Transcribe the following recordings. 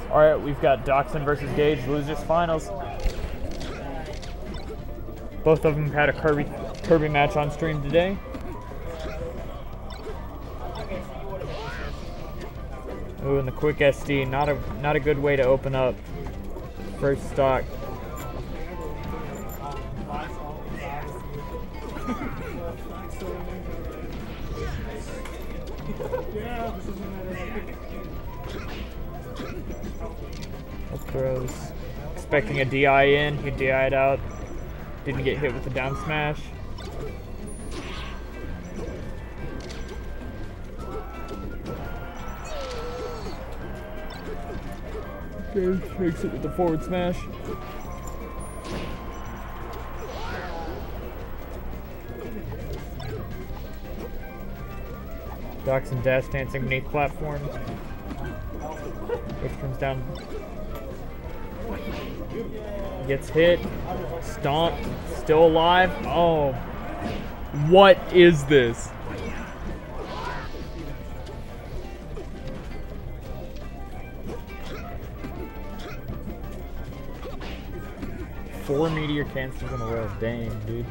Alright, we've got Doxson versus Gage, losers finals. Both of them had a Kirby match on stream today. Ooh, and the quick SD, not a good way to open up first stock. Up throws. Expecting a DI in, he DI'd out. Didn't get hit with the down smash. Okay, takes it with the forward smash. Doxson dash dancing beneath platform. Which comes down. Gets hit. Stomp. Still alive. Oh. What is this? Four meteor cancels in a row. Dang, dude.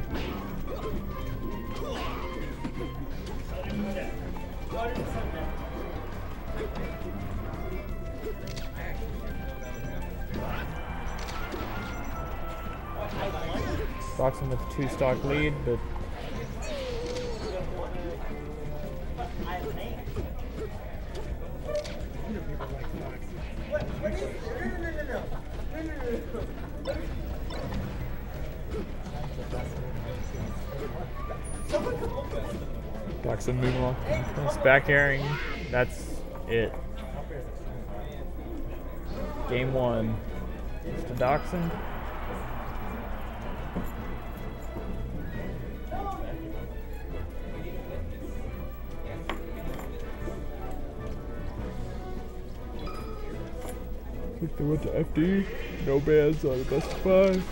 Doxson with a 2-stock lead, but Doxson moving along. It's back airing. That's it. Game 1. Mr. Doxson. They went to FD. No bans on the best of 5.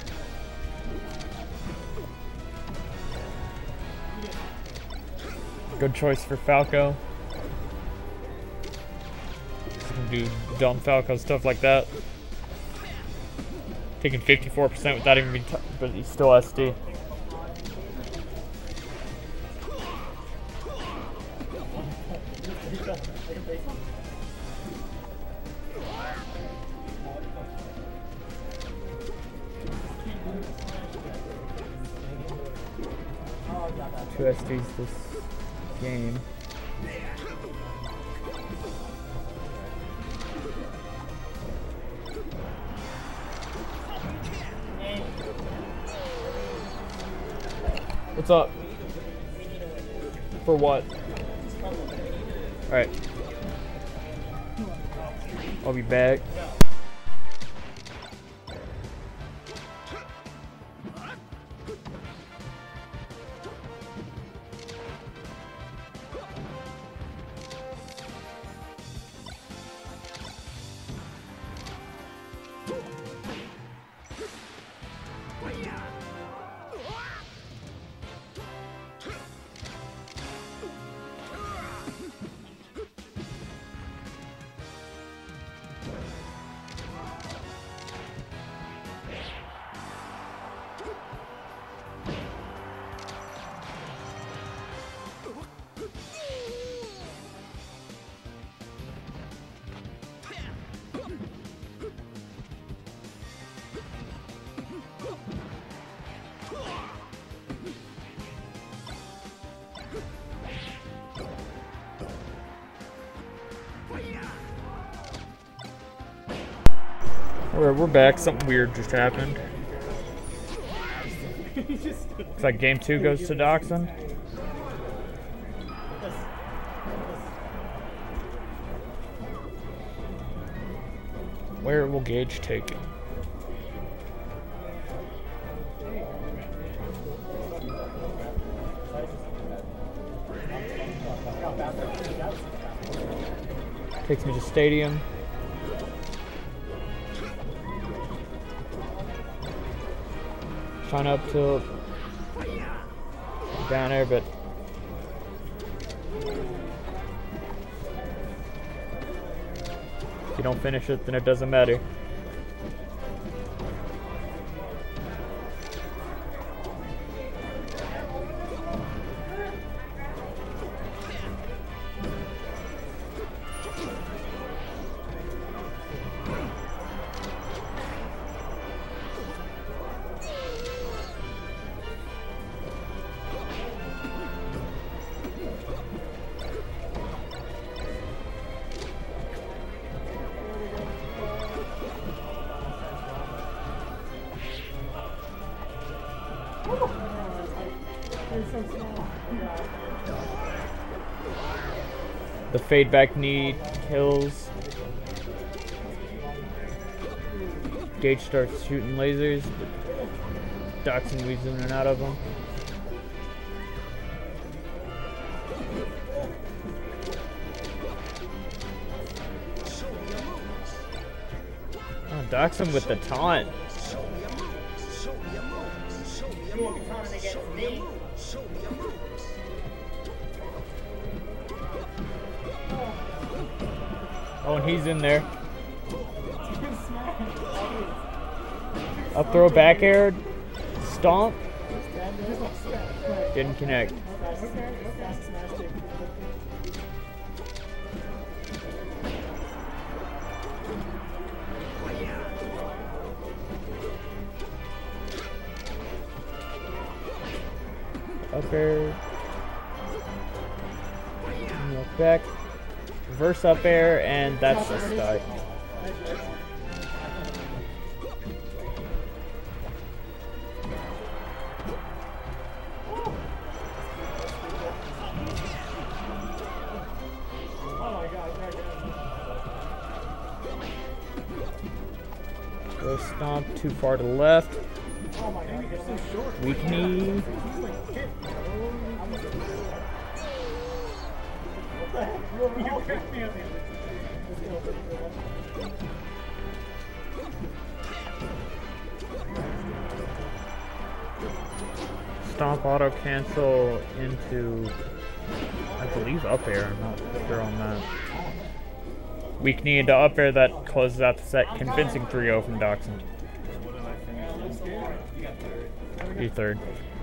Good choice for Falco. You can do dumb Falco stuff like that. Taking 54% without even being but he's still SD. Two SDs this game. What's up? For what? Alright. I'll be back. Alright, we're back. Something weird just happened. Looks like game 2 goes to Doxson. Where will Gage take it? Takes me to stadium. Trying up to down there, but If you don't finish it, then it doesn't matter. The fade back knee kills. Gage starts shooting lasers, but Dachshund weaves in and out of them. Oh, Dachshund with the taunt. Oh, and he's in there. Up throw, back air, stomp. Didn't connect. Up air. Back. Reverse up air, and that's the start. Go stomp too far to the left. Weak knee. Stomp auto cancel into, I believe, up air. I'm not sure on that. Weak knee into up air that closes out the set. Convincing 3-0 from Dachshund. You're third.